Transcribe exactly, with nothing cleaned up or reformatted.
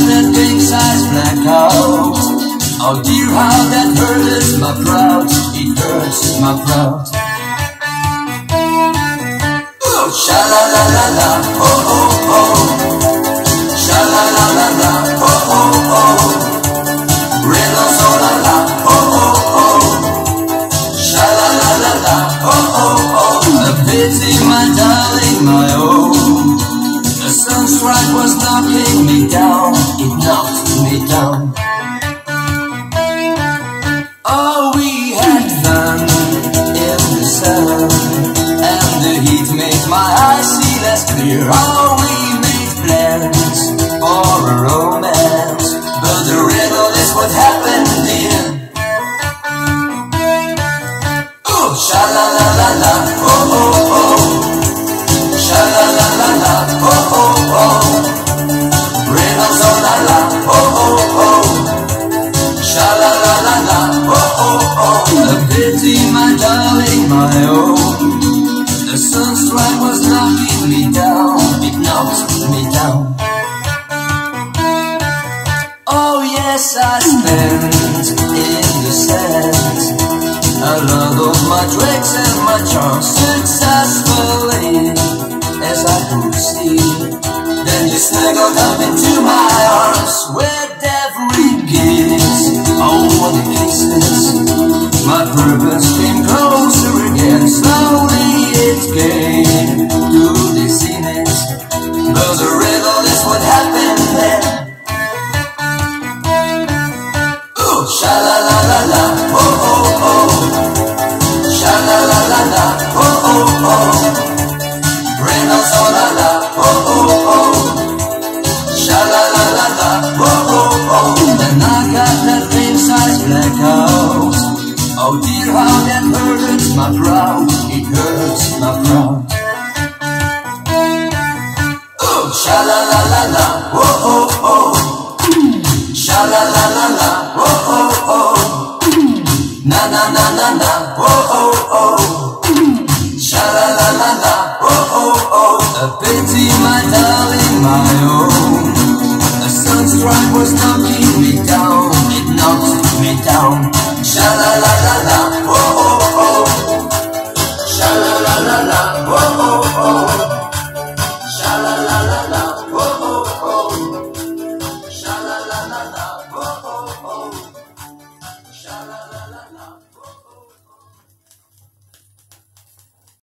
that king-size blackout. Oh dear, how that hurts my proud. It hurts my proud. Oh, sha-la-la-la-la, oh oh oh. Sha-la-la-la-la, oh oh oh. Riddles, oh la la, oh oh oh. Sha-la-la-la-la, oh oh oh. A pity, my darling, my own. The sunstrike was knocking me down. It knocked me down. Oh, we had fun in the sun, and the heat made my eyes see less clear. Oh, we made plans for a romance, but the riddle is what happened here. Oh, sha-la-la-la-la, oh oh oh. Sha-la-la-la-la, oh oh oh. Riddles, oh la la, oh oh oh. Sha-la-la-la-la, oh oh oh. A pity, my darling, my own. The sunstrike was knocking me down. It knocked me down. Oh yes, I spent in the sand a lot of my tricks and my charms successfully, as I could see. Then you snuggled up into my arms with every kiss. Oh, what the kisses. My purpose came closer again. Slowly it came to the zenith, but the riddle is what happened then. Ooh, sha-la-la-la-la, oh oh oh. Sha-la-la-la-la, oh oh oh. Riddles, oh la la, oh oh oh. Sha-la-la-la-la, oh oh oh. Then I got that king-size blackout. Oh dear, how that hurts my proud. It hurts my proud. Oh, sha-la-la-la-la, oh oh oh. Sha-la-la-la-la, oh oh oh. Na-na-na-na-na, oh oh oh.